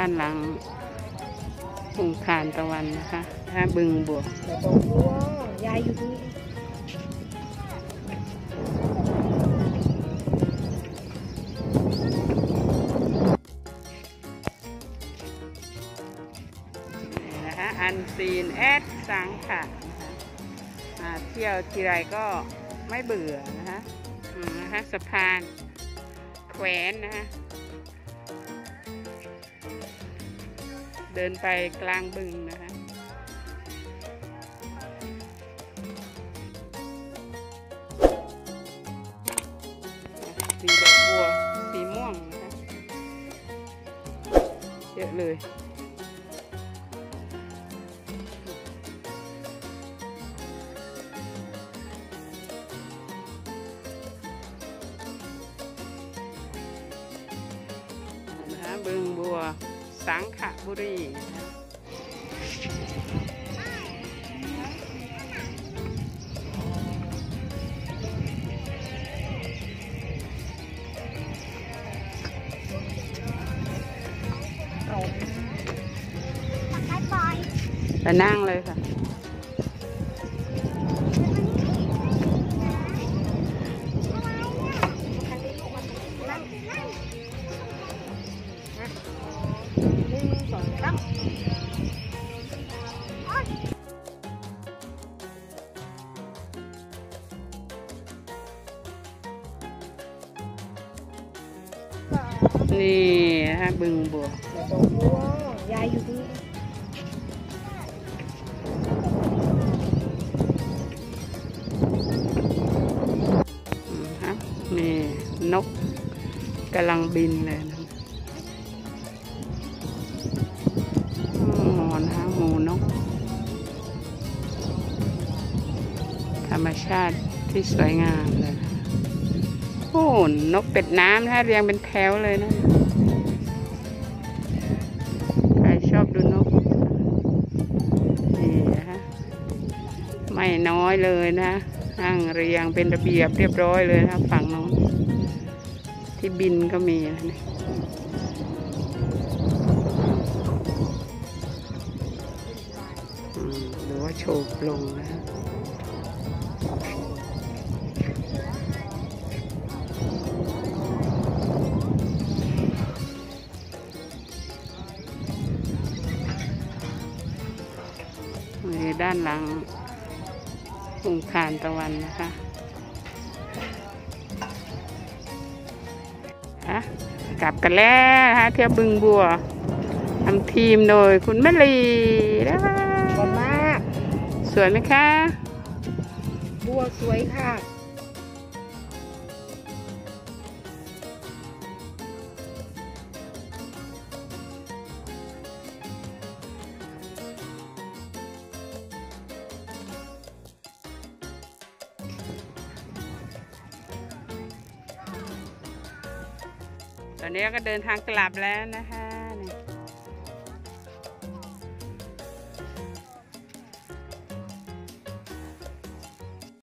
านหลังทุ่งทานตะวันนะคะบึงบัวแต่บอกว่ายายอยู่นี่นะคะอันซีนแอดสังขะเที่ยวทีไรก็ไม่เบื่อนะคะสะพานแขวนนะคะเดินไปกลางบึงนะคะสีดอกบัวสีม่วงนะคะเยอะเลยบึงบัวสังขบุรีไปนั่งเลยค่ะนี่นะคะบึงบัวแต่บอกว่ายายอยู่นี่นี่นกกำลังบินเลยนะนะคะหมูนกธรรมชาติที่สวยงามเลยโอ้นกเป็ดน้ำนะเรียงเป็นแถวเลยนะใครชอบดูนกนี่นะคะไม่น้อยเลยนะนั่งเรียงเป็นระเบียบเรียบร้อยเลยนะฝั่งโน้นที่บินก็มีนะเนี่ยหรือว่าโฉบลงนะด้านหลังทุ่งทานตะวันนะคะกลับกันแล้วนะคะเที่ยวบึงบัวทำทีมโดยคุณแม่ลีนะคะสวยมากสวยไหมคะบัวสวยค่ะตอนนี้ก็เดินทางกลับแล้วนะคะ